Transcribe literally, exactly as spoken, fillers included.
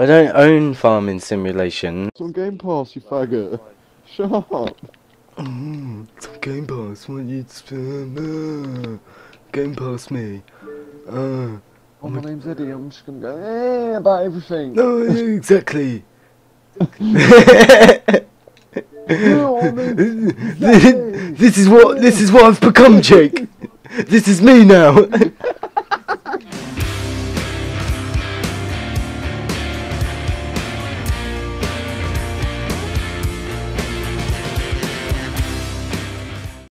I don't own Farming Simulation. It's on Game Pass, you faggot. Shut up. Mm, it's on Game Pass. Want you to uh, Game Pass me? Uh, Oh, my name's Eddie. I'm just gonna go eh, about everything. no, exactly. No, I mean, exactly. This is what this is what I've become, Jake. This is me now.